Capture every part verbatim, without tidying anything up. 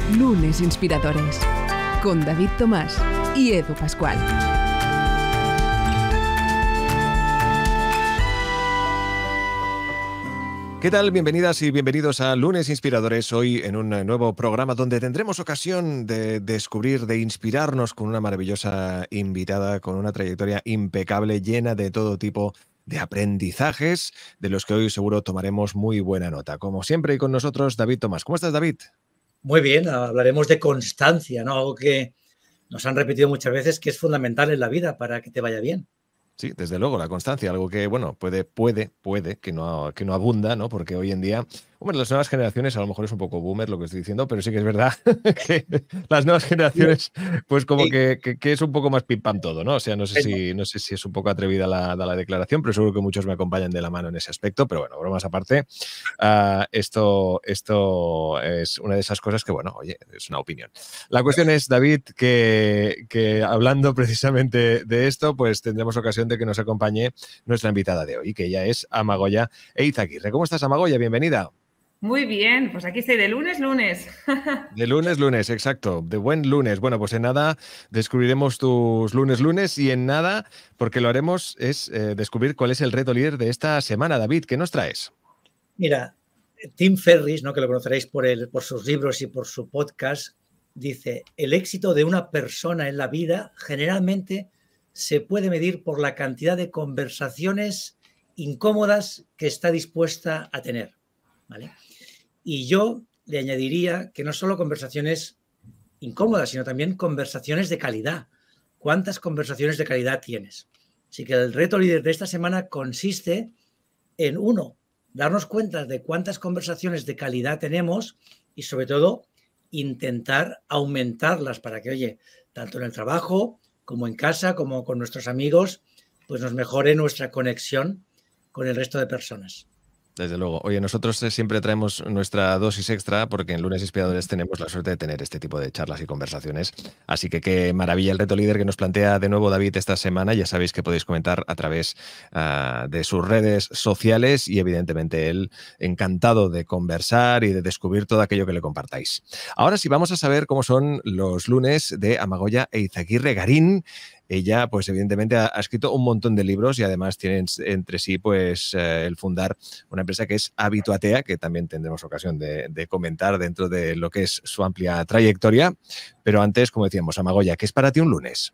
Lunes Inspiradores, con David Tomás y Edu Pascual. ¿Qué tal? Bienvenidas y bienvenidos a Lunes Inspiradores, hoy en un nuevo programa donde tendremos ocasión de descubrir, de inspirarnos con una maravillosa invitada, con una trayectoria impecable, llena de todo tipo de aprendizajes, de los que hoy seguro tomaremos muy buena nota. Como siempre, y con nosotros David Tomás. ¿Cómo estás, David? Muy bien, hablaremos de constancia, ¿no? Algo que nos han repetido muchas veces que es fundamental en la vida para que te vaya bien. Sí, desde luego, la constancia, algo que, bueno, puede, puede, puede, que no, que no abunda, ¿no? Porque hoy en día, hombre, las nuevas generaciones, a lo mejor es un poco boomer lo que estoy diciendo, pero sí que es verdad que las nuevas generaciones, pues como Sí. que, que, que es un poco más pim pam todo, ¿no? O sea, no sé Bueno, si, no sé si es un poco atrevida la, la declaración, pero seguro que muchos me acompañan de la mano en ese aspecto, pero bueno, bromas aparte, uh, esto, esto es una de esas cosas que, bueno, oye, es una opinión. La cuestión es, David, que, que hablando precisamente de esto, pues tendremos ocasión de que nos acompañe nuestra invitada de hoy, que ella es Amagoya Eizaguirre. ¿Cómo estás, Amagoya? Bienvenida. Muy bien, pues aquí estoy de lunes, lunes. De lunes, lunes, exacto. De buen lunes. Bueno, pues en nada descubriremos tus lunes, lunes y en nada, porque lo haremos, es eh, descubrir cuál es el reto líder de esta semana. David, ¿qué nos traes? Mira, Tim Ferriss, ¿no? Que lo conoceréis por, el, por sus libros y por su podcast, dice, el éxito de una persona en la vida generalmente se puede medir por la cantidad de conversaciones incómodas que está dispuesta a tener, ¿vale? Y yo le añadiría que no solo conversaciones incómodas, sino también conversaciones de calidad. ¿Cuántas conversaciones de calidad tienes? Así que el reto líder de esta semana consiste en, uno, darnos cuenta de cuántas conversaciones de calidad tenemos y, sobre todo, intentar aumentarlas para que, oye, tanto en el trabajo como en casa, como con nuestros amigos, pues nos mejore nuestra conexión con el resto de personas. Desde luego. Oye, nosotros siempre traemos nuestra dosis extra porque en Lunes Inspiradores tenemos la suerte de tener este tipo de charlas y conversaciones. Así que qué maravilla el reto líder que nos plantea de nuevo David esta semana. Ya sabéis que podéis comentar a través uh, de sus redes sociales y evidentemente él encantado de conversar y de descubrir todo aquello que le compartáis. Ahora sí, vamos a saber cómo son los lunes de Amagoya Eizaguirre Garín. Ella, pues evidentemente ha, ha escrito un montón de libros y además tiene entre sí pues eh, el fundar una empresa que es Habituatea, que también tendremos ocasión de, de comentar dentro de lo que es su amplia trayectoria. Pero antes, como decíamos, Amagoya, ¿qué es para ti un lunes?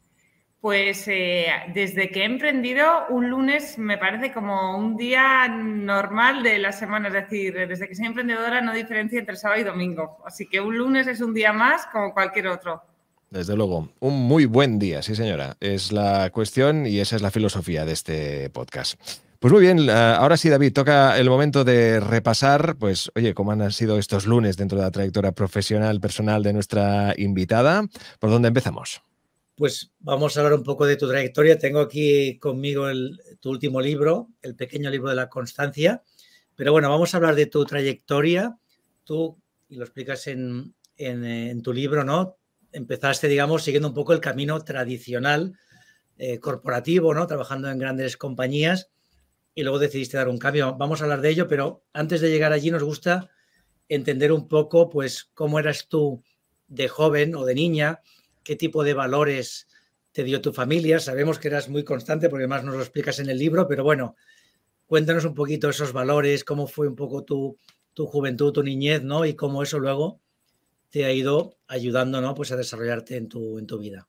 Pues eh, desde que he emprendido, un lunes me parece como un día normal de la semana. Es decir, desde que soy emprendedora no diferencia entre sábado y domingo. Así que un lunes es un día más como cualquier otro. Desde luego, un muy buen día, sí señora. Es la cuestión y esa es la filosofía de este podcast. Pues muy bien, ahora sí, David, toca el momento de repasar, pues, oye, cómo han sido estos lunes dentro de la trayectoria profesional, personal de nuestra invitada. ¿Por dónde empezamos? Pues vamos a hablar un poco de tu trayectoria. Tengo aquí conmigo el, tu último libro, El pequeño libro de la constancia. Pero bueno, vamos a hablar de tu trayectoria. Tú, y lo explicas en, en, en tu libro, ¿no? Empezaste, digamos, siguiendo un poco el camino tradicional, eh, corporativo, ¿no? Trabajando en grandes compañías y luego decidiste dar un cambio. Vamos a hablar de ello, pero antes de llegar allí nos gusta entender un poco, pues, cómo eras tú de joven o de niña, qué tipo de valores te dio tu familia. Sabemos que eras muy constante porque además nos lo explicas en el libro, pero bueno, cuéntanos un poquito esos valores, cómo fue un poco tu, tu juventud, tu niñez, ¿no? Y cómo eso luego te ha ido ayudando, ¿no? Pues a desarrollarte en tu, en tu vida.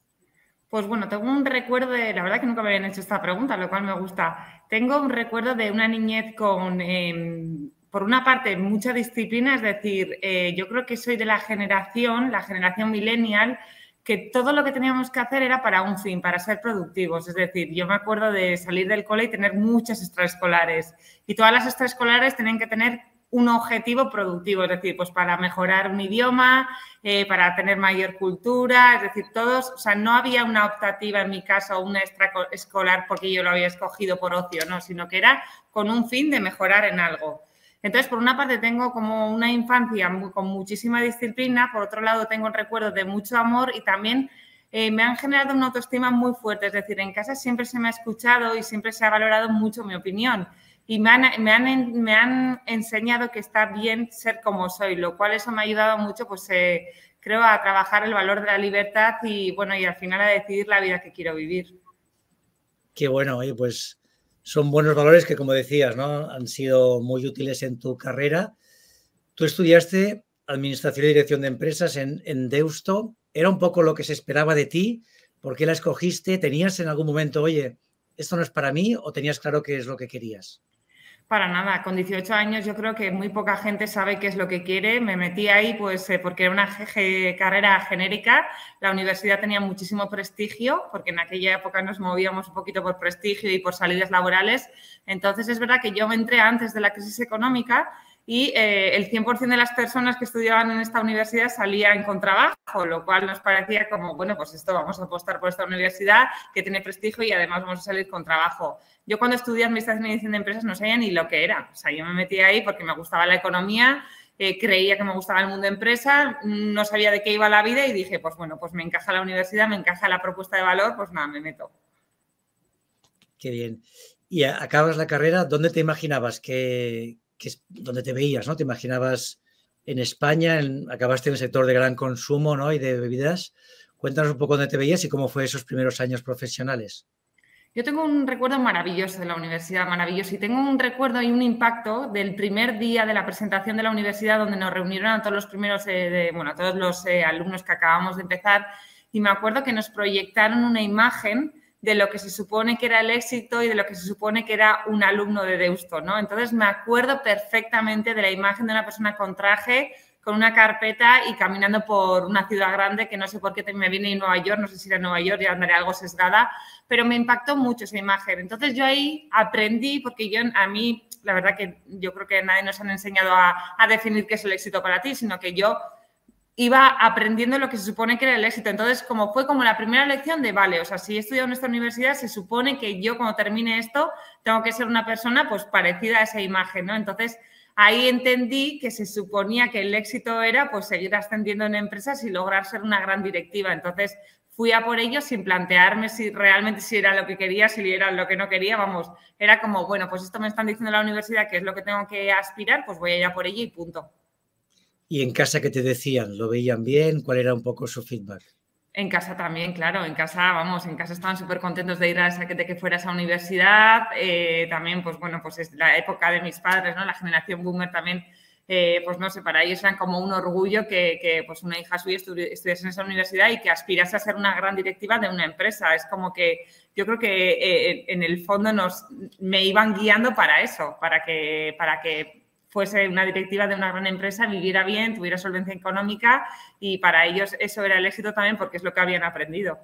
Pues bueno, tengo un recuerdo de, la verdad que nunca me habían hecho esta pregunta, lo cual me gusta. Tengo un recuerdo de una niñez con, eh, por una parte, mucha disciplina, es decir, eh, yo creo que soy de la generación, la generación millennial, que todo lo que teníamos que hacer era para un fin, para ser productivos. Es decir, yo me acuerdo de salir del cole y tener muchas extraescolares y todas las extraescolares tenían que tener un objetivo productivo, es decir, pues para mejorar un idioma, eh, para tener mayor cultura, es decir, todos, o sea, no había una optativa en mi caso, una extraescolar porque yo lo había escogido por ocio, no, sino que era con un fin de mejorar en algo. Entonces, por una parte tengo como una infancia muy, con muchísima disciplina, por otro lado tengo un recuerdo de mucho amor y también eh, me han generado una autoestima muy fuerte, es decir, en casa siempre se me ha escuchado y siempre se ha valorado mucho mi opinión. y me han, me, han, me han enseñado que está bien ser como soy, lo cual eso me ha ayudado mucho, pues eh, creo, a trabajar el valor de la libertad y, bueno, y al final a decidir la vida que quiero vivir. Qué bueno, oye, pues son buenos valores que, como decías, ¿no? Han sido muy útiles en tu carrera. Tú estudiaste Administración y Dirección de Empresas en, en Deusto. ¿Era un poco lo que se esperaba de ti? ¿Por qué la escogiste? ¿Tenías en algún momento, oye, esto no es para mí, o tenías claro qué es lo que querías? Para nada, con dieciocho años yo creo que muy poca gente sabe qué es lo que quiere. Me metí ahí pues eh, porque era una carrera genérica, la universidad tenía muchísimo prestigio, porque en aquella época nos movíamos un poquito por prestigio y por salidas laborales. Entonces es verdad que yo me entré antes de la crisis económica y eh, el cien por ciento de las personas que estudiaban en esta universidad salían con trabajo, lo cual nos parecía como, bueno, pues esto vamos a apostar por esta universidad que tiene prestigio y además vamos a salir con trabajo. Yo cuando estudié Administración y Dirección de Empresas no sabía ni lo que era. O sea, yo me metí ahí porque me gustaba la economía, eh, creía que me gustaba el mundo empresa, no sabía de qué iba la vida y dije, pues bueno, pues me encaja la universidad, me encaja la propuesta de valor, pues nada, me meto. Qué bien. Y acabas la carrera, ¿dónde te imaginabas que, que dónde te veías, ¿no? ¿Te imaginabas en España? En, acabaste en el sector de gran consumo, ¿no? Y de bebidas. Cuéntanos un poco dónde te veías y cómo fue esos primeros años profesionales. Yo tengo un recuerdo maravilloso de la universidad, maravilloso, y tengo un recuerdo y un impacto del primer día de la presentación de la universidad, donde nos reunieron a todos los primeros, eh, de, bueno, a todos los eh, alumnos que acabamos de empezar, y me acuerdo que nos proyectaron una imagen de lo que se supone que era el éxito y de lo que se supone que era un alumno de Deusto, ¿no? Entonces me acuerdo perfectamente de la imagen de una persona con traje, con una carpeta y caminando por una ciudad grande que no sé por qué me viene en Nueva York, no sé si era Nueva York, ya andaré algo sesgada, pero me impactó mucho esa imagen. Entonces yo ahí aprendí, porque yo a mí, la verdad que yo creo que nadie nos han enseñado a, a definir qué es el éxito para ti, sino que yo iba aprendiendo lo que se supone que era el éxito. Entonces, como fue como la primera lección de, vale, o sea, si he estudiado en esta universidad, se supone que yo cuando termine esto tengo que ser una persona pues parecida a esa imagen, ¿no? Entonces, ahí entendí que se suponía que el éxito era pues seguir ascendiendo en empresas y lograr ser una gran directiva. Entonces, fui a por ello sin plantearme si realmente si era lo que quería, si era lo que no quería. Vamos, era como, bueno, pues esto me están diciendo en la universidad que es lo que tengo que aspirar, pues voy a ir a por ello y punto. ¿Y en casa qué te decían? ¿Lo veían bien? ¿Cuál era un poco su feedback? En casa también, claro. En casa, vamos, en casa estaban súper contentos de ir a esa, de que fuera a esa universidad. Eh, también, pues bueno, pues es la época de mis padres, ¿no? La generación boomer también, eh, pues no sé, para ellos eran como un orgullo que, que pues una hija suya estuviese en esa universidad y que aspirase a ser una gran directiva de una empresa. Es como que yo creo que eh, en el fondo nos, me iban guiando para eso, para que, para que fuese una directiva de una gran empresa, viviera bien, tuviera solvencia económica y para ellos eso era el éxito también porque es lo que habían aprendido.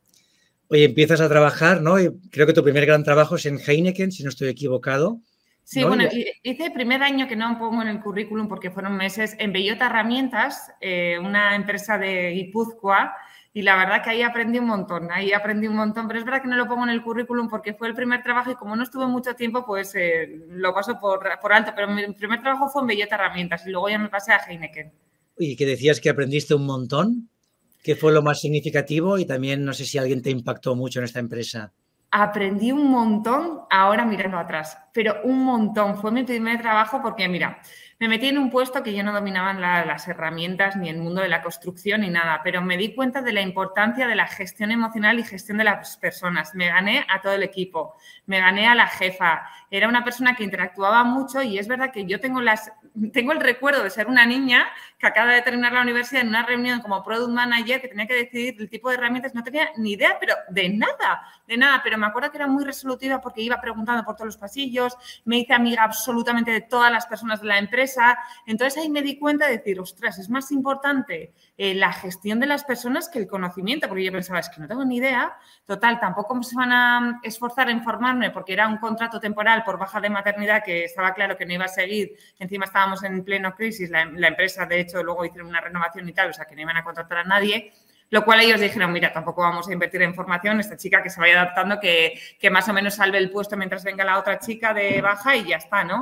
Oye, empiezas a trabajar, ¿no? Y creo que tu primer gran trabajo es en Heineken, si no estoy equivocado. Sí, ¿no? Bueno, hice el primer año que no pongo en el currículum porque fueron meses en Bellota Herramientas, eh, una empresa de Guipúzcoa, y la verdad que ahí aprendí un montón, ahí aprendí un montón, pero es verdad que no lo pongo en el currículum porque fue el primer trabajo y como no estuve mucho tiempo, pues eh, lo paso por, por alto, pero mi primer trabajo fue en Bellota Herramientas y luego ya me pasé a Heineken. Y que decías que aprendiste un montón, ¿qué fue lo más significativo? Y también no sé si alguien te impactó mucho en esta empresa. Aprendí un montón ahora mirando atrás, pero un montón. Fue mi primer trabajo porque, mira, me metí en un puesto que yo no dominaba la, las herramientas ni el mundo de la construcción ni nada, pero me di cuenta de la importancia de la gestión emocional y gestión de las personas. Me gané a todo el equipo, me gané a la jefa. Era una persona que interactuaba mucho y es verdad que yo tengo, las, tengo el recuerdo de ser una niña que acaba de terminar la universidad en una reunión como Product Manager que tenía que decidir el tipo de herramientas. No tenía ni idea, pero de nada, de nada. Pero me acuerdo que era muy resolutiva porque iba preguntando por todos los pasillos, me hice amiga absolutamente de todas las personas de la empresa. Entonces ahí me di cuenta de decir, ostras, es más importante eh, la gestión de las personas que el conocimiento, porque yo pensaba, es que no tengo ni idea. Total, tampoco se van a esforzar en formarme porque era un contrato temporal por baja de maternidad que estaba claro que no iba a seguir. Encima estábamos en pleno crisis, la, la empresa de hecho luego hicieron una renovación y tal, o sea que no iban a contratar a nadie. Lo cual ellos dijeron, mira, tampoco vamos a invertir en formación, esta chica que se vaya adaptando, que, que más o menos salve el puesto mientras venga la otra chica de baja y ya está, ¿no?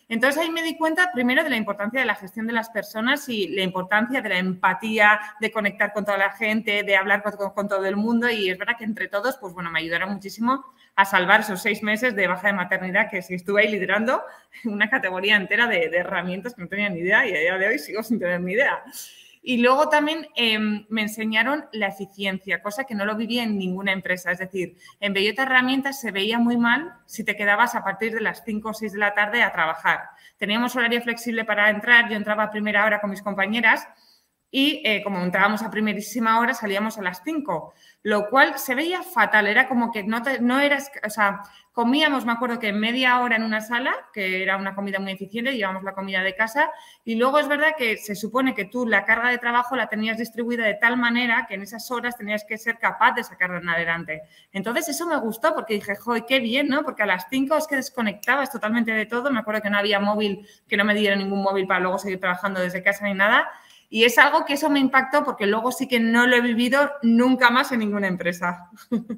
Entonces ahí me di cuenta primero de la importancia de la gestión de las personas y la importancia de la empatía, de conectar con toda la gente, de hablar con, con, con todo el mundo y es verdad que entre todos, pues bueno, me ayudaron muchísimo a salvar esos seis meses de baja de maternidad que sí estuve ahí liderando una categoría entera de, de herramientas que no tenía ni idea y a día de hoy sigo sin tener ni idea. Y luego también eh, me enseñaron la eficiencia, cosa que no lo vivía en ninguna empresa. Es decir, en Bellota Herramientas se veía muy mal si te quedabas a partir de las cinco o seis de la tarde a trabajar. Teníamos horario flexible para entrar, yo entraba a primera hora con mis compañeras y eh, como entrábamos a primerísima hora salíamos a las cinco, lo cual se veía fatal. Era como que no, te, no eras, o sea, comíamos, me acuerdo que media hora en una sala, que era una comida muy eficiente, llevábamos la comida de casa y luego es verdad que se supone que tú la carga de trabajo la tenías distribuida de tal manera que en esas horas tenías que ser capaz de sacarla en adelante. Entonces eso me gustó porque dije, joder, qué bien, ¿no? Porque a las cinco es que desconectabas totalmente de todo. Me acuerdo que no había móvil, que no me dieron ningún móvil para luego seguir trabajando desde casa ni nada. Y es algo que eso me impactó porque luego sí que no lo he vivido nunca más en ninguna empresa.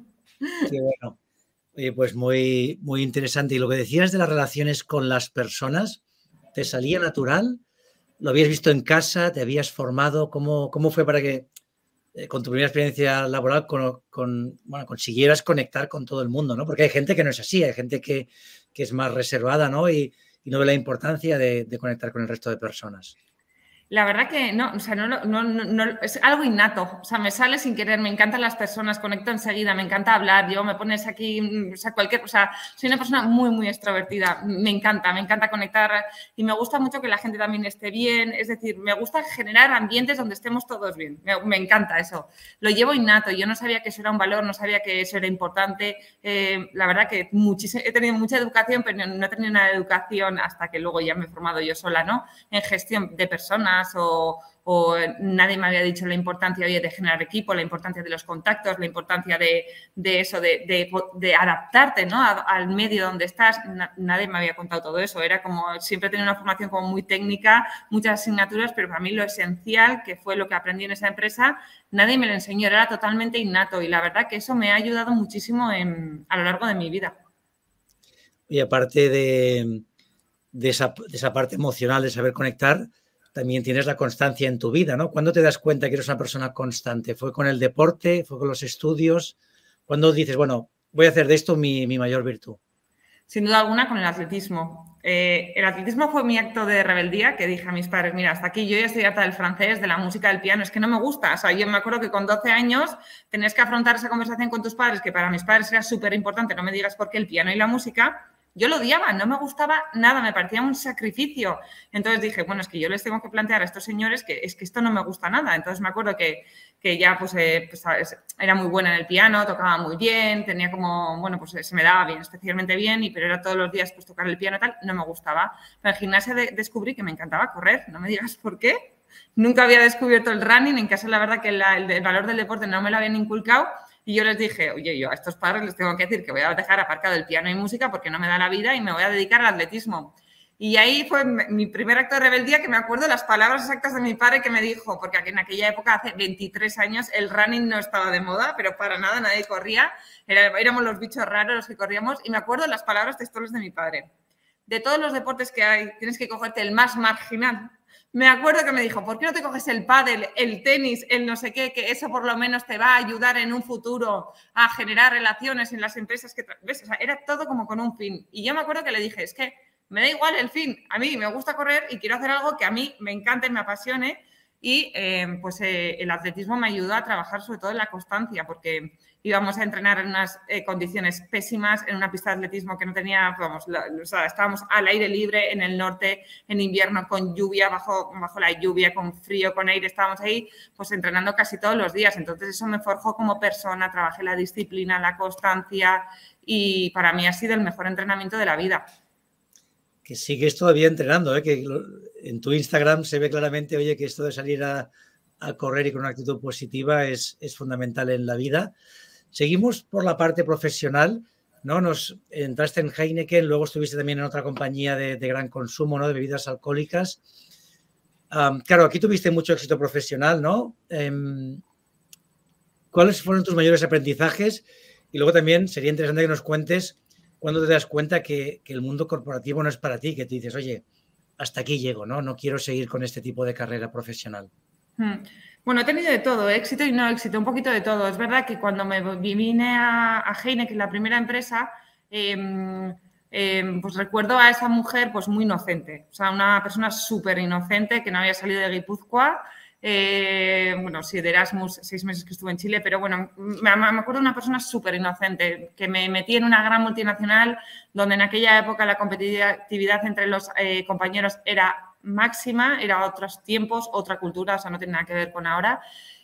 Qué bueno. Oye, pues muy, muy interesante. Y lo que decías de las relaciones con las personas, ¿te salía natural? ¿Lo habías visto en casa? ¿Te habías formado? ¿Cómo, cómo fue para que eh, con tu primera experiencia laboral con, con, bueno, consiguieras conectar con todo el mundo, ¿no? Porque hay gente que no es así, hay gente que, que es más reservada, ¿no? Y, y no ve la importancia de, de conectar con el resto de personas. La verdad que no, o sea, no, no, no, no, es algo innato, o sea, me sale sin querer, me encantan las personas, conecto enseguida, me encanta hablar, yo me pones aquí, o sea, cualquier, o sea, soy una persona muy, muy extrovertida, me encanta, me encanta conectar y me gusta mucho que la gente también esté bien, es decir, me gusta generar ambientes donde estemos todos bien, me, me encanta eso, lo llevo innato, yo no sabía que eso era un valor, no sabía que eso era importante, eh, la verdad que muchísimo, he tenido mucha educación, pero no he tenido una educación hasta que luego ya me he formado yo sola, ¿no? En gestión de personas, O, o nadie me había dicho la importancia oye, de generar equipo, la importancia de los contactos, la importancia de, de eso, de, de, de adaptarte, ¿no? a, al medio donde estás. Na, nadie me había contado todo eso. Era como, siempre tenía una formación como muy técnica, muchas asignaturas, pero para mí lo esencial, que fue lo que aprendí en esa empresa, nadie me lo enseñó, era totalmente innato y la verdad que eso me ha ayudado muchísimo en, a lo largo de mi vida. Y aparte de, de, esa, de esa parte emocional de saber conectar, también tienes la constancia en tu vida, ¿no? ¿Cuándo te das cuenta que eres una persona constante? ¿Fue con el deporte? ¿Fue con los estudios? ¿Cuándo dices, bueno, voy a hacer de esto mi, mi mayor virtud? Sin duda alguna con el atletismo. Eh, el atletismo fue mi acto de rebeldía que dije a mis padres, mira, hasta aquí yo ya estoy harta del francés, de la música, del piano, es que no me gusta. O sea, yo me acuerdo que con doce años tenías que afrontar esa conversación con tus padres, que para mis padres era súper importante, no me digas por qué el piano y la música. Yo lo odiaba, no me gustaba nada, me parecía un sacrificio. Entonces dije, bueno, es que yo les tengo que plantear a estos señores que es que esto no me gusta nada. Entonces me acuerdo que, que ya pues, eh, pues era muy buena en el piano, tocaba muy bien, tenía como, bueno, pues se me daba bien, especialmente bien, y pero era todos los días pues tocar el piano y tal, no me gustaba. Pero en gimnasia de, descubrí que me encantaba correr, no me digas por qué. Nunca había descubierto el running, en casa la verdad que la, el, el valor del deporte no me lo habían inculcado. Y yo les dije, oye, yo a estos padres les tengo que decir que voy a dejar aparcado el piano y música porque no me da la vida y me voy a dedicar al atletismo. Y ahí fue mi primer acto de rebeldía, que me acuerdo las palabras exactas de mi padre que me dijo, porque en aquella época, hace veintitrés años, el running no estaba de moda, pero para nada, nadie corría. Era, éramos los bichos raros los que corríamos. Y me acuerdo las palabras textuales de mi padre. De todos los deportes que hay, tienes que cogerte el más marginal. Me acuerdo que me dijo, ¿por qué no te coges el pádel, el tenis, el no sé qué, que eso por lo menos te va a ayudar en un futuro a generar relaciones en las empresas que... ¿Ves? O sea, era todo como con un fin. Y yo me acuerdo que le dije, es que me da igual el fin. A mí me gusta correr y quiero hacer algo que a mí me encante, me apasione. Y eh, pues eh, el atletismo me ayudó a trabajar sobre todo en la constancia, porque íbamos a entrenar en unas eh, condiciones pésimas, en una pista de atletismo que no tenía, vamos, la, o sea, estábamos al aire libre en el norte, en invierno con lluvia, bajo, bajo la lluvia, con frío, con aire, estábamos ahí pues entrenando casi todos los días. Entonces eso me forjó como persona, trabajé la disciplina, la constancia y para mí ha sido el mejor entrenamiento de la vida. Que sigues todavía entrenando, ¿eh? Que en tu Instagram se ve claramente, oye, que esto de salir a, a correr y con una actitud positiva es, es fundamental en la vida. Seguimos por la parte profesional, ¿no? Nos entraste en Heineken, luego estuviste también en otra compañía de, de gran consumo, ¿no? De bebidas alcohólicas. Um, claro, aquí tuviste mucho éxito profesional, ¿no? Um, ¿Cuáles fueron tus mayores aprendizajes? Y luego también sería interesante que nos cuentes ¿cuándo te das cuenta que, que el mundo corporativo no es para ti? Que te dices, oye, hasta aquí llego, ¿no? No quiero seguir con este tipo de carrera profesional. Hmm. Bueno, he tenido de todo, éxito y no éxito, un poquito de todo. Es verdad que cuando me vine a, a Heineken, la primera empresa, eh, eh, pues recuerdo a esa mujer pues muy inocente, o sea, una persona súper inocente que no había salido de Guipúzcoa. Eh, bueno, sí, de Erasmus, seis meses que estuve en Chile, pero bueno, me, me acuerdo de una persona súper inocente, que me metí en una gran multinacional donde en aquella época la competitividad entre los eh, compañeros era máxima, era otros tiempos, otra cultura, o sea, no tiene nada que ver con ahora.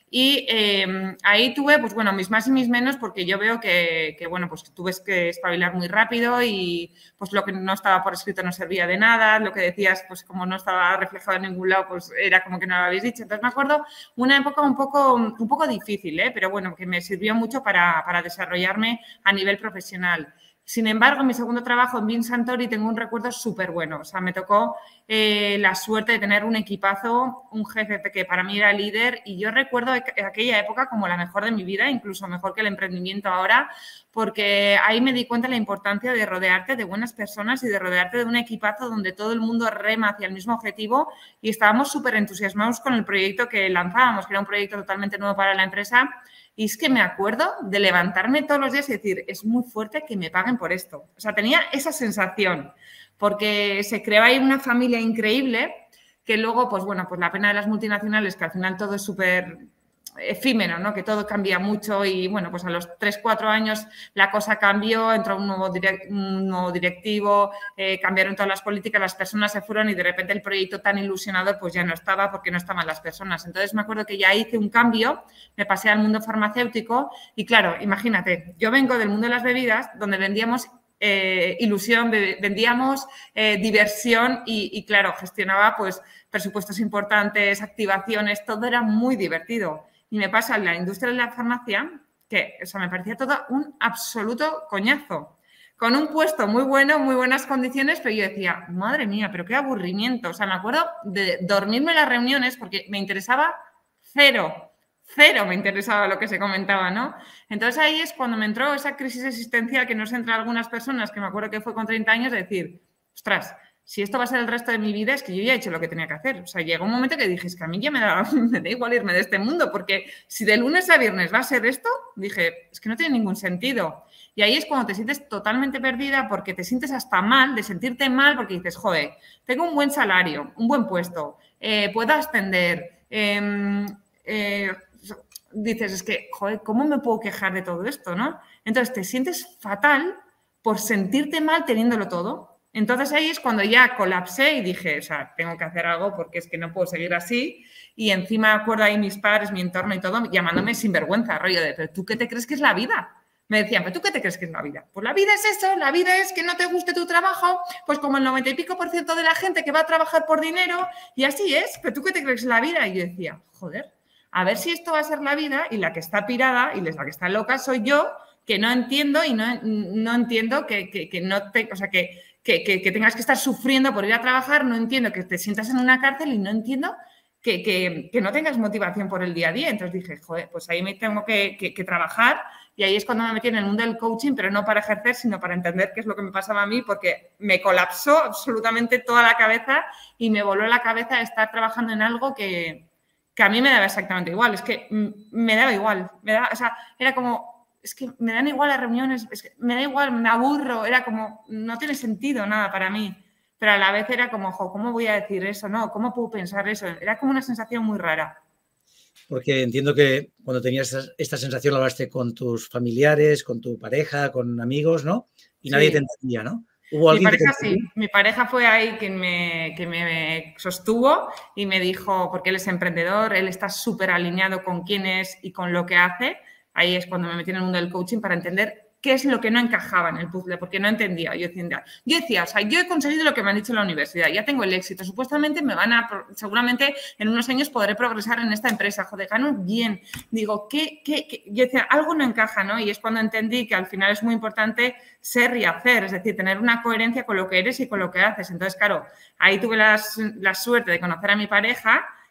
Y eh, ahí tuve, pues bueno, mis más y mis menos, porque yo veo que, que, bueno, pues tuve que espabilar muy rápido y pues lo que no estaba por escrito no servía de nada, lo que decías, pues como no estaba reflejado en ningún lado, pues era como que no lo habéis dicho. Entonces me acuerdo una época un poco, un poco difícil, ¿eh? Pero bueno, que me sirvió mucho para, para desarrollarme a nivel profesional. Sin embargo, en mi segundo trabajo en Bean Suntory tengo un recuerdo súper bueno. O sea, me tocó eh, la suerte de tener un equipazo, un jefe que para mí era líder y yo recuerdo aquella época como la mejor de mi vida, incluso mejor que el emprendimiento ahora, porque ahí me di cuenta de la importancia de rodearte de buenas personas y de rodearte de un equipazo donde todo el mundo rema hacia el mismo objetivo y estábamos súper entusiasmados con el proyecto que lanzábamos, que era un proyecto totalmente nuevo para la empresa. Y es que me acuerdo de levantarme todos los días y decir, es muy fuerte que me paguen por esto. O sea, tenía esa sensación, porque se creó ahí una familia increíble que luego, pues bueno, pues la pena de las multinacionales, que al final todo es súper efímero, ¿no? Que todo cambia mucho y, bueno, pues a los tres, cuatro años la cosa cambió, entró un nuevo, direct, un nuevo directivo, eh, cambiaron todas las políticas, las personas se fueron y de repente el proyecto tan ilusionador pues ya no estaba porque no estaban las personas. Entonces me acuerdo que ya hice un cambio, me pasé al mundo farmacéutico y claro, imagínate, yo vengo del mundo de las bebidas donde vendíamos Eh, ilusión, vendíamos eh, diversión y, y, claro, gestionaba pues presupuestos importantes, activaciones, todo era muy divertido. Y me pasa en la industria de la farmacia que, o sea, me parecía todo un absoluto coñazo. Con un puesto muy bueno, muy buenas condiciones, pero yo decía, madre mía, pero qué aburrimiento. O sea, me acuerdo de dormirme en las reuniones porque me interesaba cero. Cero me interesaba lo que se comentaba, ¿no? Entonces ahí es cuando me entró esa crisis existencial que nos entra a algunas personas, que me acuerdo que fue con treinta años, de decir, ostras, si esto va a ser el resto de mi vida, es que yo ya he hecho lo que tenía que hacer. O sea, llegó un momento que dije, es que a mí ya me da, me da igual irme de este mundo, porque si de lunes a viernes va a ser esto, dije, es que no tiene ningún sentido. Y ahí es cuando te sientes totalmente perdida porque te sientes hasta mal, de sentirte mal, porque dices, joder, tengo un buen salario, un buen puesto, eh, puedo ascender, eh, eh, dices, es que, joder, ¿cómo me puedo quejar de todo esto, no? Entonces, te sientes fatal por sentirte mal teniéndolo todo. Entonces, ahí es cuando ya colapsé y dije, o sea, tengo que hacer algo porque es que no puedo seguir así. Y encima, acuerdo ahí mis padres, mi entorno y todo, llamándome sinvergüenza, rollo de, ¿pero tú qué te crees que es la vida? Me decían, ¿pero tú qué te crees que es la vida? Pues la vida es eso, la vida es que no te guste tu trabajo, pues como el noventa y pico por ciento de la gente que va a trabajar por dinero, y así es, ¿pero tú qué te crees que es la vida? Y yo decía, joder, a ver si esto va a ser la vida y la que está pirada y la que está loca soy yo, que no entiendo y no, no entiendo que, que, que no te, o sea, que, que, que, que tengas que estar sufriendo por ir a trabajar, no entiendo que te sientas en una cárcel y no entiendo que, que, que no tengas motivación por el día a día. Entonces dije, joder, pues ahí me tengo que, que, que trabajar y ahí es cuando me metí en el mundo del coaching, pero no para ejercer, sino para entender qué es lo que me pasaba a mí, porque me colapsó absolutamente toda la cabeza y me voló la cabeza estar trabajando en algo que... que a mí me daba exactamente igual, es que me daba igual, me daba, o sea, era como, es que me dan igual las reuniones, es que me da igual, me aburro, era como, no tiene sentido nada para mí, pero a la vez era como, jo, ¿cómo voy a decir eso? No, ¿cómo puedo pensar eso? Era como una sensación muy rara. Porque entiendo que cuando tenías esta, esta sensación la hablaste con tus familiares, con tu pareja, con amigos, ¿no? Y nadie sí. te entendía, ¿no? ¿Hubo mi pareja sí, mi pareja fue ahí quien me, que me sostuvo y me dijo, porque él es emprendedor, él está súper alineado con quién es y con lo que hace. Ahí es cuando me metí en el mundo del coaching para entender qué es lo que no encajaba en el puzzle, porque no entendía. Yo decía, yo decía, o sea, yo he conseguido lo que me han dicho en la universidad, ya tengo el éxito, supuestamente me van a, seguramente en unos años podré progresar en esta empresa, joder, gano bien. Digo, ¿qué, qué, qué? Yo decía, algo no encaja, ¿no? Y es cuando entendí que al final es muy importante ser y hacer, es decir, tener una coherencia con lo que eres y con lo que haces. Entonces, claro, ahí tuve la, la suerte de conocer a mi pareja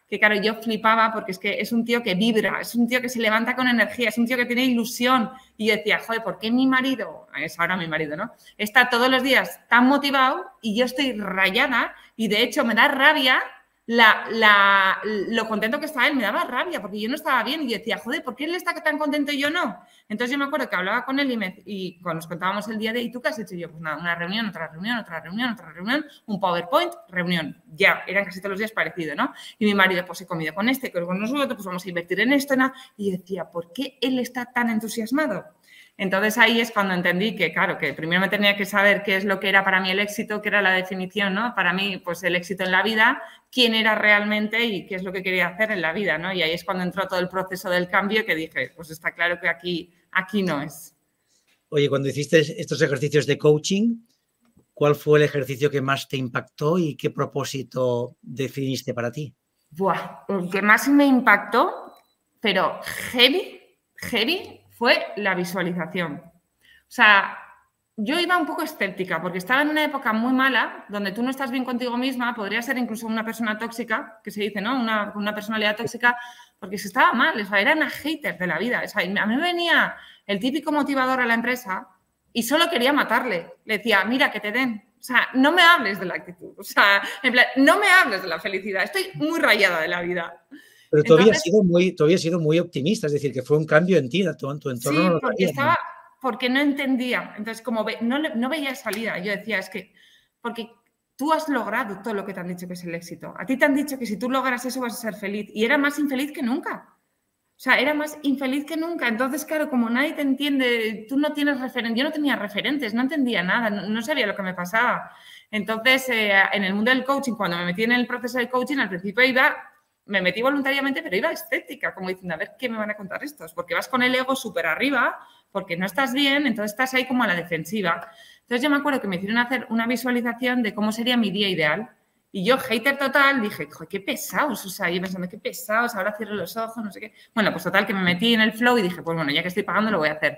que claro, yo flipaba porque es que es un tío que vibra, es un tío que se levanta con energía, es un tío que tiene ilusión. Y yo decía, joder, ¿por qué mi marido, es ahora mi marido, ¿no? Está todos los días tan motivado y yo estoy rayada y de hecho me da rabia la, la, lo contento que estaba él, me daba rabia porque yo no estaba bien y yo decía, joder, ¿por qué él está tan contento y yo no? Entonces yo me acuerdo que hablaba con él y, me, y cuando nos contábamos el día de, ¿y tú qué has hecho? Y yo, pues nada, una reunión, otra reunión, otra reunión, otra reunión, un PowerPoint, reunión. Ya, eran casi todos los días parecidos, ¿no? Y mi marido, pues he comido con este, con nosotros, pues vamos a invertir en esto, ¿no? Y yo decía, ¿por qué él está tan entusiasmado? Entonces ahí es cuando entendí que, claro, que primero me tenía que saber qué es lo que era para mí el éxito, qué era la definición, ¿no? Para mí, pues el éxito en la vida, quién era realmente y qué es lo que quería hacer en la vida, ¿no? Y ahí es cuando entró todo el proceso del cambio que dije, pues está claro que aquí, aquí no es. Oye, cuando hiciste estos ejercicios de coaching, ¿cuál fue el ejercicio que más te impactó y qué propósito definiste para ti? Buah, el que más me impactó, pero heavy, heavy, fue la visualización. O sea, yo iba un poco escéptica porque estaba en una época muy mala donde tú no estás bien contigo misma, podría ser incluso una persona tóxica, que se dice, ¿no? Una, una personalidad tóxica, porque se estaba mal, o sea, era una hater de la vida. O sea, a mí me venía el típico motivador a la empresa y solo quería matarle. Le decía, mira, que te den. O sea, no me hables de la actitud. O sea, en plan, no me hables de la felicidad. Estoy muy rayada de la vida. Pero tú, Entonces, habías sido muy, tú habías sido muy optimista, es decir, que fue un cambio en ti, en tu, en tu entorno. Sí, no porque sabías, estaba, ¿no? porque no entendía. Entonces, como ve, no, no veía salida. Yo decía, es que, porque tú has logrado todo lo que te han dicho que es el éxito. A ti te han dicho que si tú logras eso vas a ser feliz. Y era más infeliz que nunca. O sea, era más infeliz que nunca. Entonces, claro, como nadie te entiende, tú no tienes referentes. Yo no tenía referentes, no entendía nada, no, no sabía lo que me pasaba. Entonces, eh, en el mundo del coaching, cuando me metí en el proceso de coaching, al principio iba... Me metí voluntariamente, pero iba escéptica, como diciendo, a ver, ¿qué me van a contar estos? Porque vas con el ego súper arriba, porque no estás bien, entonces estás ahí como a la defensiva. Entonces yo me acuerdo que me hicieron hacer una visualización de cómo sería mi día ideal. Y yo, hater total, dije, joder, qué pesados. O sea, yo pensando, qué pesados, ahora cierro los ojos, no sé qué. Bueno, pues total, que me metí en el flow y dije, pues bueno, ya que estoy pagando, lo voy a hacer.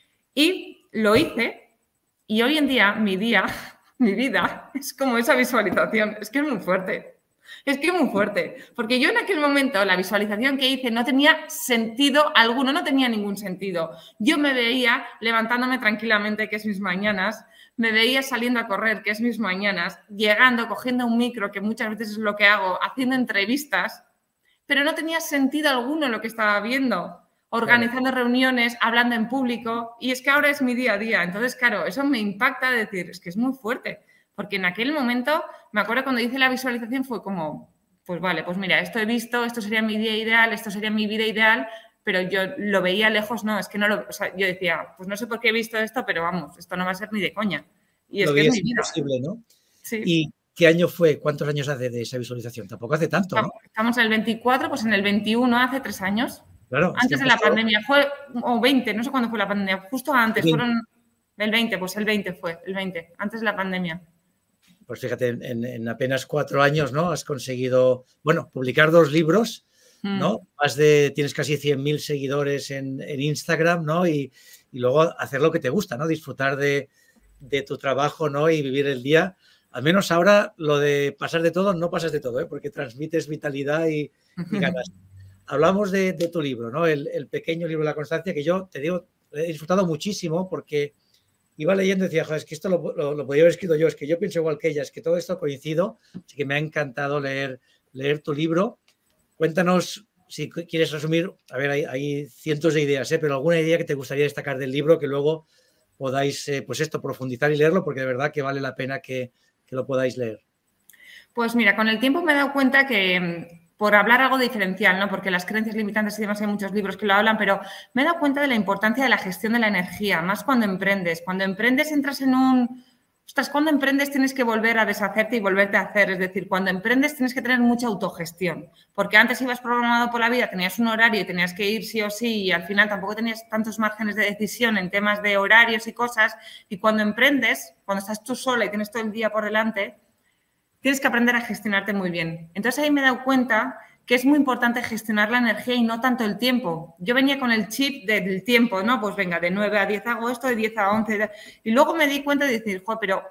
Y lo hice, y hoy en día, mi día, mi vida, es como esa visualización. Es que es muy fuerte. Es que es muy fuerte, porque yo en aquel momento la visualización que hice no tenía sentido alguno, no tenía ningún sentido. Yo me veía levantándome tranquilamente, que es mis mañanas, me veía saliendo a correr, que es mis mañanas, llegando, cogiendo un micro, que muchas veces es lo que hago, haciendo entrevistas, pero no tenía sentido alguno lo que estaba viendo, organizando reuniones, hablando en público, y es que ahora es mi día a día. Entonces, claro, eso me impacta decir, es que es muy fuerte. Porque en aquel momento, me acuerdo cuando hice la visualización, fue como, pues vale, pues mira, esto he visto, esto sería mi día ideal, esto sería mi vida ideal, pero yo lo veía lejos, no, es que no lo, o sea, yo decía, pues no sé por qué he visto esto, pero vamos, esto no va a ser ni de coña. Y es lo que es mi vida. Imposible, ¿no? Sí. ¿Y qué año fue? ¿Cuántos años hace de esa visualización? Tampoco hace tanto, ¿no? Estamos en el veinticuatro, pues en el veintiuno, hace tres años. Claro. Antes es que de la pandemia, fue, o veinte, no sé cuándo fue la pandemia, justo antes, veinte. fueron el veinte, pues el veinte fue, el veinte, antes de la pandemia. Pues fíjate, en, en apenas cuatro años, ¿no? Has conseguido, bueno, publicar dos libros, ¿no? Mm. Más de, tienes casi cien mil seguidores en, en Instagram, ¿no? Y, y luego hacer lo que te gusta, ¿no? Disfrutar de, de tu trabajo, ¿no? Y vivir el día. Al menos ahora lo de pasar de todo, no pasas de todo, ¿eh? Porque transmites vitalidad y, y ganas. Hablamos de, de tu libro, ¿no? El, el pequeño libro de la constancia, que yo te digo, he disfrutado muchísimo porque iba leyendo y decía, joder, es que esto lo, lo, lo podía haber escrito yo, es que yo pienso igual que ella, es que todo esto coincido, así que me ha encantado leer, leer tu libro. Cuéntanos, si quieres resumir, a ver, hay, hay cientos de ideas, ¿eh? Pero alguna idea que te gustaría destacar del libro, que luego podáis, eh, pues esto, profundizar y leerlo, porque de verdad que vale la pena que, que lo podáis leer. Pues mira, con el tiempo me he dado cuenta que, por hablar algo diferencial, ¿no? Porque las creencias limitantes y demás hay muchos libros que lo hablan, pero me he dado cuenta de la importancia de la gestión de la energía, más cuando emprendes. Cuando emprendes entras en un... Ostras, cuando emprendes tienes que volver a deshacerte y volverte a hacer. Es decir, cuando emprendes tienes que tener mucha autogestión, porque antes ibas programado por la vida, tenías un horario y tenías que ir sí o sí y al final tampoco tenías tantos márgenes de decisión en temas de horarios y cosas. Y cuando emprendes, cuando estás tú sola y tienes todo el día por delante, tienes que aprender a gestionarte muy bien. Entonces ahí me he dado cuenta que es muy importante gestionar la energía y no tanto el tiempo. Yo venía con el chip del tiempo, ¿no? Pues venga, de nueve a diez hago esto, de diez a once. Y luego me di cuenta de decir, joder, pero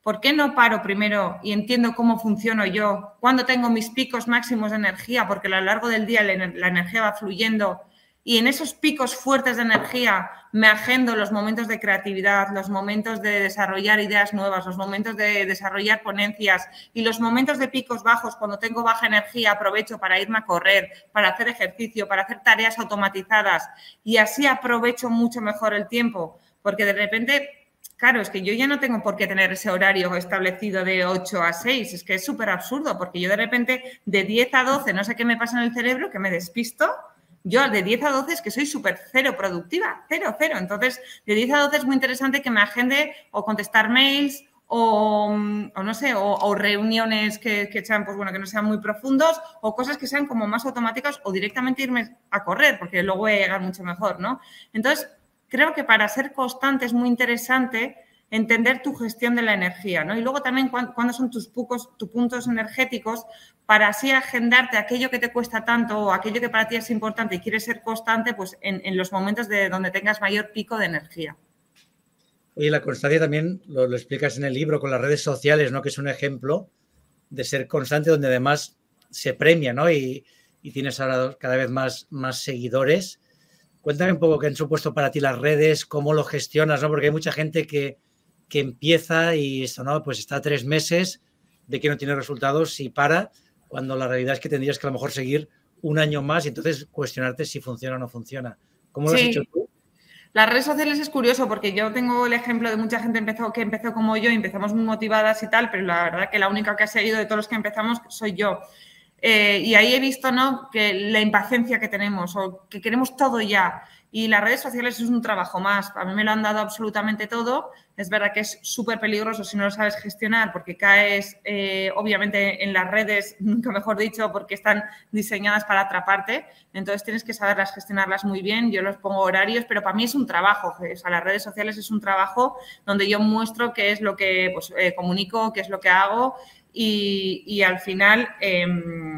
¿por qué no paro primero y entiendo cómo funciono yo? ¿Cuándo tengo mis picos máximos de energía? Porque a lo largo del día la energía va fluyendo y en esos picos fuertes de energía me agendo los momentos de creatividad, los momentos de desarrollar ideas nuevas, los momentos de desarrollar ponencias y los momentos de picos bajos, cuando tengo baja energía, aprovecho para irme a correr, para hacer ejercicio, para hacer tareas automatizadas y así aprovecho mucho mejor el tiempo, porque de repente... Claro, es que yo ya no tengo por qué tener ese horario establecido de ocho a seis, es que es súper absurdo, porque yo de repente de diez a doce, no sé qué me pasa en el cerebro, que me despisto, yo de diez a doce es que soy súper cero productiva, cero, cero. Entonces, de diez a doce es muy interesante que me agende o contestar mails o, o no sé, o, o reuniones que, que, sean, pues bueno, que no sean muy profundos o cosas que sean como más automáticas o directamente irme a correr, porque luego voy a llegar mucho mejor, ¿no? Entonces, creo que para ser constante es muy interesante entender tu gestión de la energía, ¿no? Y luego también cuándo son tus, pucos, tus puntos energéticos para así agendarte aquello que te cuesta tanto o aquello que para ti es importante y quieres ser constante, pues en, en los momentos de donde tengas mayor pico de energía. Oye, la constancia también lo, lo explicas en el libro con las redes sociales, ¿no? Que es un ejemplo de ser constante donde además se premia, ¿no? Y, y tienes ahora cada vez más, más seguidores. Cuéntame un poco qué han supuesto para ti las redes, cómo lo gestionas, ¿no? Porque hay mucha gente que, que empieza y esto, ¿no? Pues está tres meses de que no tiene resultados y para, cuando la realidad es que tendrías que a lo mejor seguir un año más y entonces cuestionarte si funciona o no funciona. ¿Cómo lo sí. has hecho tú? Las redes sociales es curioso porque yo tengo el ejemplo de mucha gente empezó, que empezó como yo y empezamos muy motivadas y tal, pero la verdad que la única que ha seguido de todos los que empezamos soy yo. Eh, y ahí he visto, ¿no?, que la impaciencia que tenemos o que queremos todo ya. Y las redes sociales es un trabajo más. A mí me lo han dado absolutamente todo. Es verdad que es súper peligroso si no lo sabes gestionar porque caes, eh, obviamente, en las redes, nunca mejor dicho, porque están diseñadas para atraparte. Entonces, tienes que saberlas gestionarlas muy bien. Yo les pongo horarios, pero para mí es un trabajo. O sea, las redes sociales es un trabajo donde yo muestro qué es lo que pues, eh, comunico, qué es lo que hago y, y al final... Eh,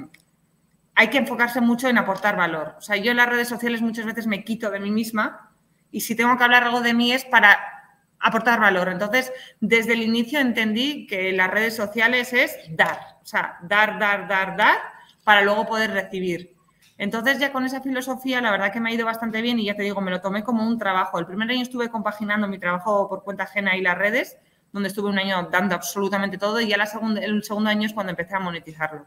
hay que enfocarse mucho en aportar valor. O sea, yo en las redes sociales muchas veces me quito de mí misma y si tengo que hablar algo de mí es para aportar valor. Entonces, desde el inicio entendí que las redes sociales es dar. O sea, dar, dar, dar, dar para luego poder recibir. Entonces, ya con esa filosofía, la verdad que me ha ido bastante bien y ya te digo, me lo tomé como un trabajo. El primer año estuve compaginando mi trabajo por cuenta ajena y las redes, donde estuve un año dando absolutamente todo y ya la segunda, el segundo año es cuando empecé a monetizarlo.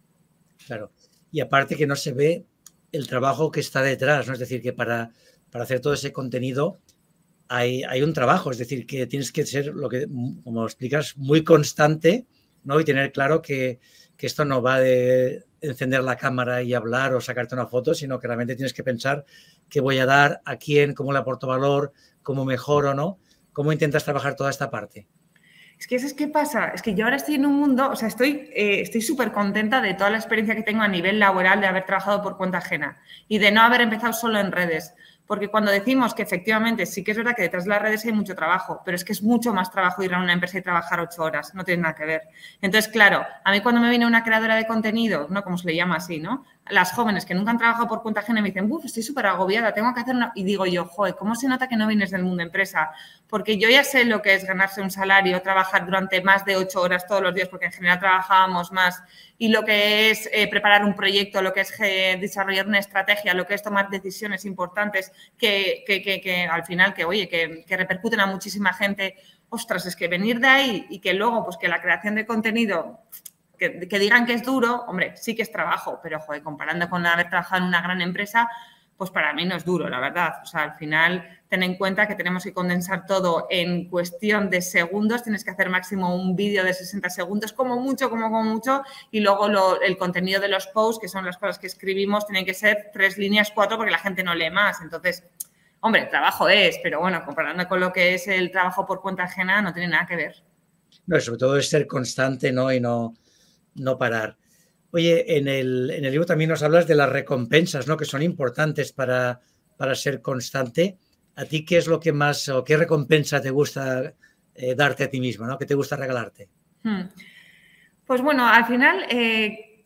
Claro. Y aparte que no se ve el trabajo que está detrás, ¿no? Es decir, que para, para hacer todo ese contenido hay, hay un trabajo, es decir, que tienes que ser, lo que, como explicas, muy constante, ¿no? Y tener claro que, que esto no va de encender la cámara y hablar o sacarte una foto, sino que realmente tienes que pensar qué voy a dar, a quién, cómo le aporto valor, cómo mejoro, ¿no? ¿Cómo intentas trabajar toda esta parte? Es que, ¿sabes qué pasa? Es que yo ahora estoy en un mundo, o sea, estoy eh, estoy súper contenta de toda la experiencia que tengo a nivel laboral de haber trabajado por cuenta ajena y de no haber empezado solo en redes. Porque cuando decimos que efectivamente sí que es verdad que detrás de las redes hay mucho trabajo, pero es que es mucho más trabajo ir a una empresa y trabajar ocho horas, no tiene nada que ver. Entonces, claro, a mí cuando me viene una creadora de contenido, ¿no? Como se le llama así, ¿no? Las jóvenes que nunca han trabajado por cuenta ajena me dicen, uff, estoy súper agobiada, tengo que hacer una... Y digo yo, joder, ¿cómo se nota que no vienes del mundo empresa? Porque yo ya sé lo que es ganarse un salario, trabajar durante más de ocho horas todos los días, porque en general trabajábamos más, y lo que es eh, preparar un proyecto, lo que es eh, desarrollar una estrategia, lo que es tomar decisiones importantes que, que, que, que al final, que oye, que, que repercuten a muchísima gente. Ostras, es que venir de ahí y que luego, pues que la creación de contenido... Que, que digan que es duro, hombre, sí que es trabajo, pero, joder, comparando con haber trabajado en una gran empresa, pues para mí no es duro, la verdad. O sea, al final, ten en cuenta que tenemos que condensar todo en cuestión de segundos, tienes que hacer máximo un vídeo de sesenta segundos, como mucho, como, como mucho, y luego lo, el contenido de los posts, que son las cosas que escribimos, tienen que ser tres líneas, cuatro, porque la gente no lee más. Entonces, hombre, trabajo es, pero bueno, comparando con lo que es el trabajo por cuenta ajena, no tiene nada que ver. No, sobre todo es ser constante, ¿no? Y no... no parar. Oye, en el, en el libro también nos hablas de las recompensas, ¿no? Que son importantes para, para ser constante. ¿A ti qué es lo que más o qué recompensa te gusta eh, darte a ti mismo, ¿no? ¿Qué te gusta regalarte? Hmm. Pues bueno, al final, eh,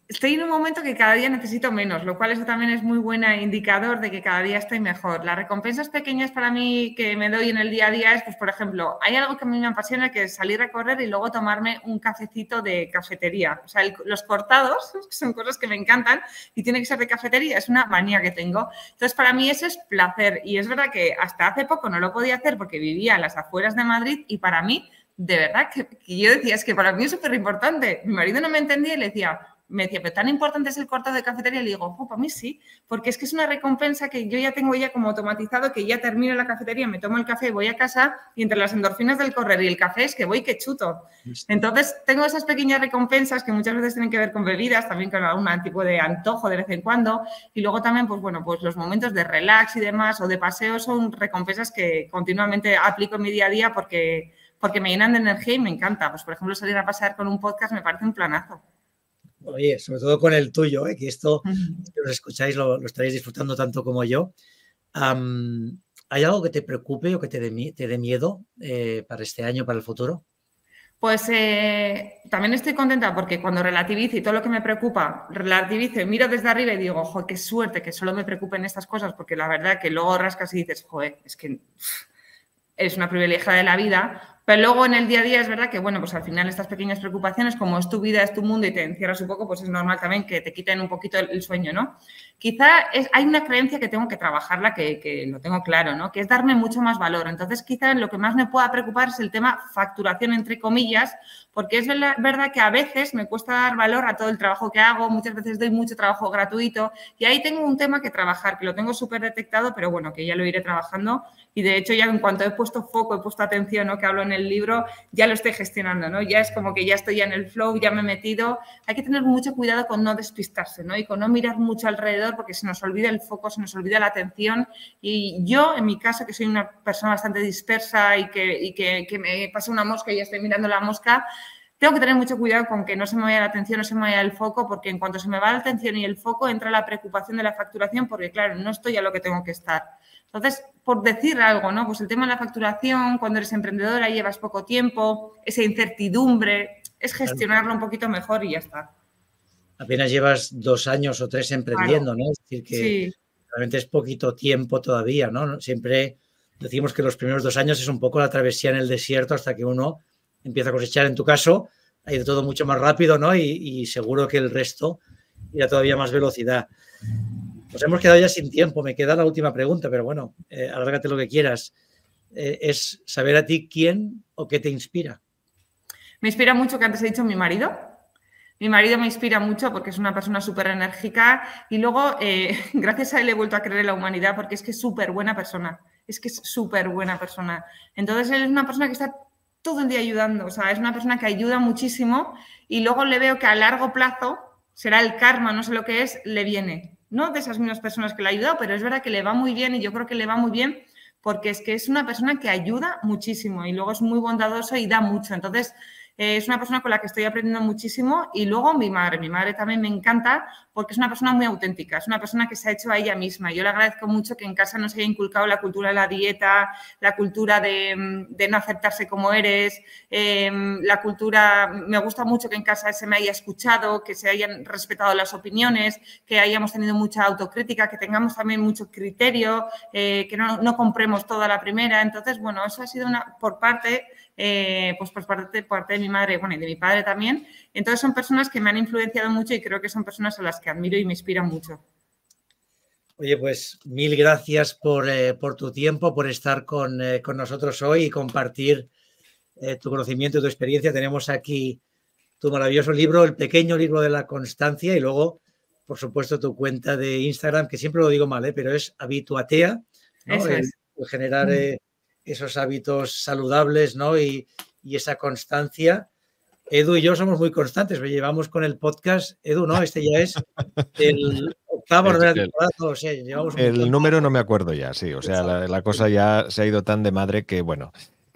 estoy en un momento que cada día necesito menos, lo cual eso también es muy buen indicador de que cada día estoy mejor. Las recompensas pequeñas para mí que me doy en el día a día es, pues, por ejemplo, hay algo que a mí me apasiona, que es salir a correr y luego tomarme un cafecito de cafetería. O sea, el, los cortados son cosas que me encantan y tiene que ser de cafetería, es una manía que tengo. Entonces, para mí eso es placer y es verdad que hasta hace poco no lo podía hacer porque vivía en las afueras de Madrid y para mí, de verdad, que, que yo decía, es que para mí es súper importante. Mi marido no me entendía y le decía... Me decía, pero tan importante es el cortado de cafetería. Le digo, oh, para mí sí, porque es que es una recompensa que yo ya tengo ya como automatizado, que ya termino la cafetería, me tomo el café, voy a casa y entre las endorfinas del correr y el café es que voy que chuto. Entonces, tengo esas pequeñas recompensas que muchas veces tienen que ver con bebidas, también con algún tipo de antojo de vez en cuando. Y luego también, pues bueno, pues los momentos de relax y demás o de paseo son recompensas que continuamente aplico en mi día a día porque, porque me llenan de energía y me encanta. Pues, por ejemplo, salir a pasear con un podcast me parece un planazo. Oye, sobre todo con el tuyo, ¿eh? Que esto, si os escucháis, lo, lo estaréis disfrutando tanto como yo. Um, ¿Hay algo que te preocupe o que te dé, te dé miedo eh, para este año, para el futuro? Pues eh, también estoy contenta porque cuando relativizo y todo lo que me preocupa, relativizo y miro desde arriba y digo, jo, qué suerte que solo me preocupen estas cosas, porque la verdad que luego rascas y dices, joder, es que eres una privilegiada de la vida. Pero luego en el día a día es verdad que, bueno, pues al final estas pequeñas preocupaciones, como es tu vida, es tu mundo y te encierras un poco, pues es normal también que te quiten un poquito el, el sueño, ¿no? Quizá es, hay una creencia que tengo que trabajarla, que, que lo tengo claro, ¿no? Que es darme mucho más valor. Entonces, quizá lo que más me pueda preocupar es el tema facturación, entre comillas, porque es verdad que a veces me cuesta dar valor a todo el trabajo que hago, muchas veces doy mucho trabajo gratuito y ahí tengo un tema que trabajar, que lo tengo súper detectado, pero bueno, que ya lo iré trabajando y de hecho ya en cuanto he puesto foco, he puesto atención, ¿no? Que hablo en el libro, ya lo estoy gestionando, ¿no? Ya es como que ya estoy ya en el flow, ya me he metido. Hay que tener mucho cuidado con no despistarse, ¿no? Y con no mirar mucho alrededor porque se nos olvida el foco, se nos olvida la atención y yo, en mi caso, que soy una persona bastante dispersa y que, y que, que me pasa una mosca y ya estoy mirando la mosca, tengo que tener mucho cuidado con que no se me vaya la atención, no se me vaya el foco, porque en cuanto se me va la atención y el foco entra la preocupación de la facturación porque, claro, no estoy a lo que tengo que estar. Entonces, por decir algo, ¿no? Pues el tema de la facturación, cuando eres emprendedora, llevas poco tiempo, esa incertidumbre, es gestionarlo un poquito mejor y ya está. Apenas llevas dos años o tres emprendiendo, claro, ¿no? Es decir, que sí, realmente es poquito tiempo todavía, ¿no? Siempre decimos que los primeros dos años es un poco la travesía en el desierto hasta que uno empieza a cosechar. En tu caso, ha ido todo mucho más rápido, ¿no? Y, y seguro que el resto irá todavía más velocidad. Nos hemos quedado ya sin tiempo, me queda la última pregunta, pero bueno, eh, alárgate lo que quieras. Eh, es saber a ti quién o qué te inspira. Me inspira mucho, que antes he dicho, mi marido. Mi marido me inspira mucho porque es una persona súper enérgica y luego, eh, gracias a él he vuelto a creer en la humanidad porque es que es súper buena persona. Es que es súper buena persona. Entonces, él es una persona que está todo el día ayudando. O sea, es una persona que ayuda muchísimo y luego le veo que a largo plazo, será el karma, no sé lo que es, le viene. No de esas mismas personas que le ha ayudado, pero es verdad que le va muy bien y yo creo que le va muy bien porque es que es una persona que ayuda muchísimo y luego es muy bondadoso y da mucho. Entonces, eh, es una persona con la que estoy aprendiendo muchísimo y luego mi madre. Mi madre también me encanta porque es una persona muy auténtica, es una persona que se ha hecho a ella misma. Yo le agradezco mucho que en casa nos haya inculcado la cultura de la dieta, la cultura de, de no aceptarse como eres, eh, la cultura, me gusta mucho que en casa se me haya escuchado, que se hayan respetado las opiniones, que hayamos tenido mucha autocrítica, que tengamos también mucho criterio, eh, que no, no compremos toda la primera. Entonces, bueno, eso ha sido una por parte... Eh, pues por parte, por parte de mi madre, bueno, y de mi padre también. Entonces son personas que me han influenciado mucho y creo que son personas a las que admiro y me inspiran mucho. Oye, pues mil gracias por, eh, por tu tiempo, por estar con, eh, con nosotros hoy y compartir eh, tu conocimiento y tu experiencia. Tenemos aquí tu maravilloso libro, El pequeño libro de la constancia, y luego, por supuesto, tu cuenta de Instagram, que siempre lo digo mal, ¿eh? Pero es Habituatea, ¿no? Eso es. El, el generar... Eh, esos hábitos saludables, ¿no? Y, y esa constancia. Edu y yo somos muy constantes, me llevamos con el podcast. Edu, ¿no? Este ya es el octavo, el, no, el, o sea, llevamos un el número no me acuerdo ya, sí. O sea, la, la cosa ya se ha ido tan de madre que, bueno,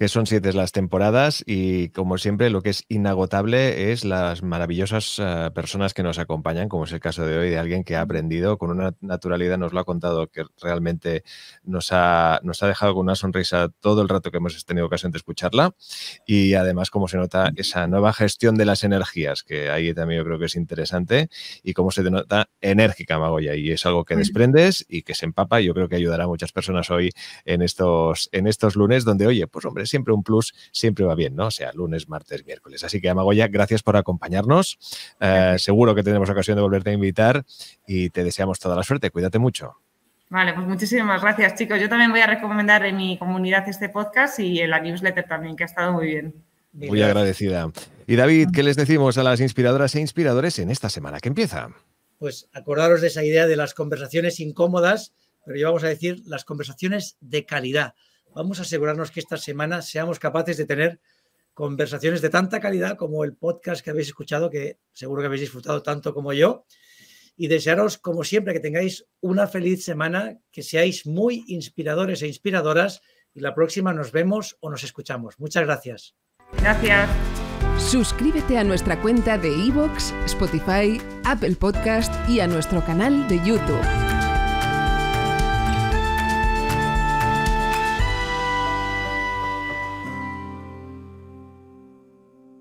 que son siete las temporadas y, como siempre, lo que es inagotable es las maravillosas uh, personas que nos acompañan, como es el caso de hoy, de alguien que ha aprendido con una naturalidad, nos lo ha contado, que realmente nos ha, nos ha dejado con una sonrisa todo el rato que hemos tenido ocasión de escucharla, y además cómo se nota esa nueva gestión de las energías, que ahí también yo creo que es interesante, y cómo se denota enérgica, Magoya, y es algo que desprendes y que se empapa, y yo creo que ayudará a muchas personas hoy en estos, en estos lunes, donde, oye, pues hombre, siempre un plus, siempre va bien, ¿no? O sea, lunes, martes, miércoles. Así que, Amagoya, gracias por acompañarnos. Eh, seguro que tendremos ocasión de volverte a invitar y te deseamos toda la suerte. Cuídate mucho. Vale, pues muchísimas gracias, chicos. Yo también voy a recomendar en mi comunidad este podcast y en la newsletter también, que ha estado muy bien. Muy agradecida. Y David, ¿qué les decimos a las inspiradoras e inspiradores en esta semana que empieza? Pues acordaros de esa idea de las conversaciones incómodas, pero yo vamos a decir las conversaciones de calidad. Vamos a asegurarnos que esta semana seamos capaces de tener conversaciones de tanta calidad como el podcast que habéis escuchado, que seguro que habéis disfrutado tanto como yo. Y desearos, como siempre, que tengáis una feliz semana, que seáis muy inspiradores e inspiradoras, y la próxima nos vemos o nos escuchamos. Muchas gracias. Gracias. Suscríbete a nuestra cuenta de iVoox, Spotify, Apple Podcast y a nuestro canal de YouTube.